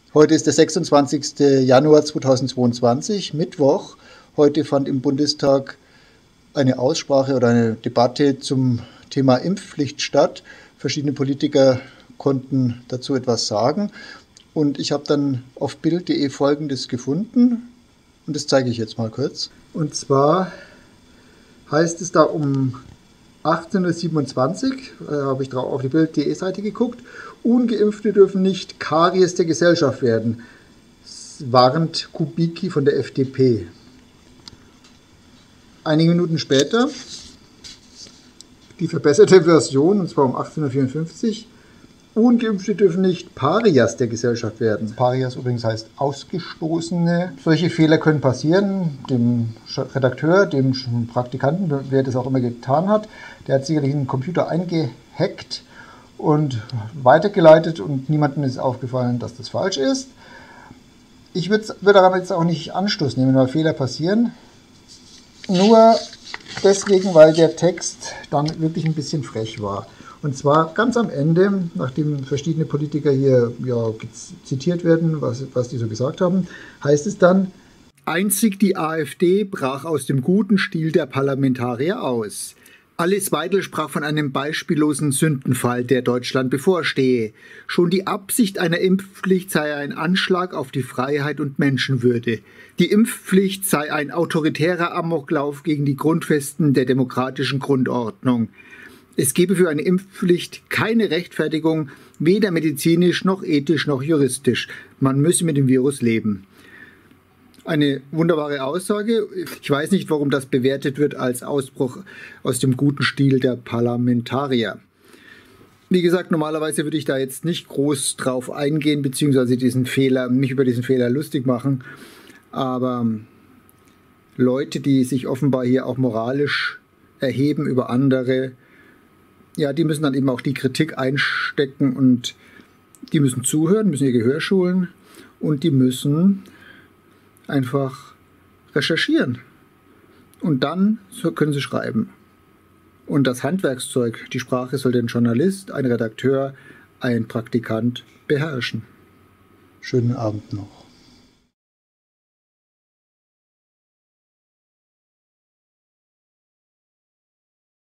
Heute ist der 26. Januar 2022, Mittwoch. Heute fand im Bundestag eine Aussprache oder eine Debatte zum Thema Impfpflicht statt. Verschiedene Politiker konnten dazu etwas sagen. Und ich habe dann auf bild.de Folgendes gefunden. Und das zeige ich jetzt mal kurz. Und zwar heißt es da um 18.27 Uhr, habe ich auf die bild.de Seite geguckt, Ungeimpfte dürfen nicht Karies der Gesellschaft werden, warnt Kubicki von der FDP. Einige Minuten später die verbesserte Version, und zwar um 18.54 Uhr, Ungeimpfte dürfen nicht Parias der Gesellschaft werden. Parias übrigens heißt Ausgestoßene. Solche Fehler können passieren. Dem Redakteur, dem Praktikanten, wer das auch immer getan hat, der hat sicherlich einen Computer eingehackt und weitergeleitet und niemandem ist aufgefallen, dass das falsch ist. Ich würde daran jetzt auch nicht Anstoß nehmen, weil Fehler passieren. Nur deswegen, weil der Text dann wirklich ein bisschen frech war. Und zwar ganz am Ende, nachdem verschiedene Politiker hier zitiert werden, was die so gesagt haben, heißt es dann: Einzig die AfD brach aus dem guten Stil der Parlamentarier aus. Alice Weidel sprach von einem beispiellosen Sündenfall, der Deutschland bevorstehe. Schon die Absicht einer Impfpflicht sei ein Anschlag auf die Freiheit und Menschenwürde. Die Impfpflicht sei ein autoritärer Amoklauf gegen die Grundfesten der demokratischen Grundordnung. Es gebe für eine Impfpflicht keine Rechtfertigung, weder medizinisch noch ethisch noch juristisch. Man müsse mit dem Virus leben. Eine wunderbare Aussage. Ich weiß nicht, warum das bewertet wird als Ausbruch aus dem guten Stil der Parlamentarier. Wie gesagt, normalerweise würde ich da jetzt nicht groß drauf eingehen, beziehungsweise mich über diesen Fehler lustig machen. Aber Leute, die sich offenbar hier auch moralisch erheben über andere, ja, die müssen dann eben auch die Kritik einstecken und die müssen zuhören, müssen ihr Gehör schulen und die müssen einfach recherchieren. Und dann können sie schreiben. Und das Handwerkszeug, die Sprache, soll ein Journalist, ein Redakteur, ein Praktikant beherrschen. Schönen Abend noch.